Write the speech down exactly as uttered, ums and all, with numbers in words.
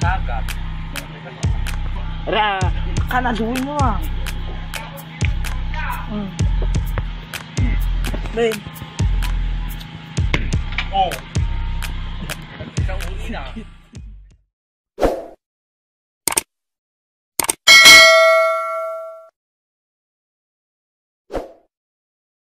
dagat. Ra, kanaduin mo ah. Hmm. Ben. Oh. Isang uli na.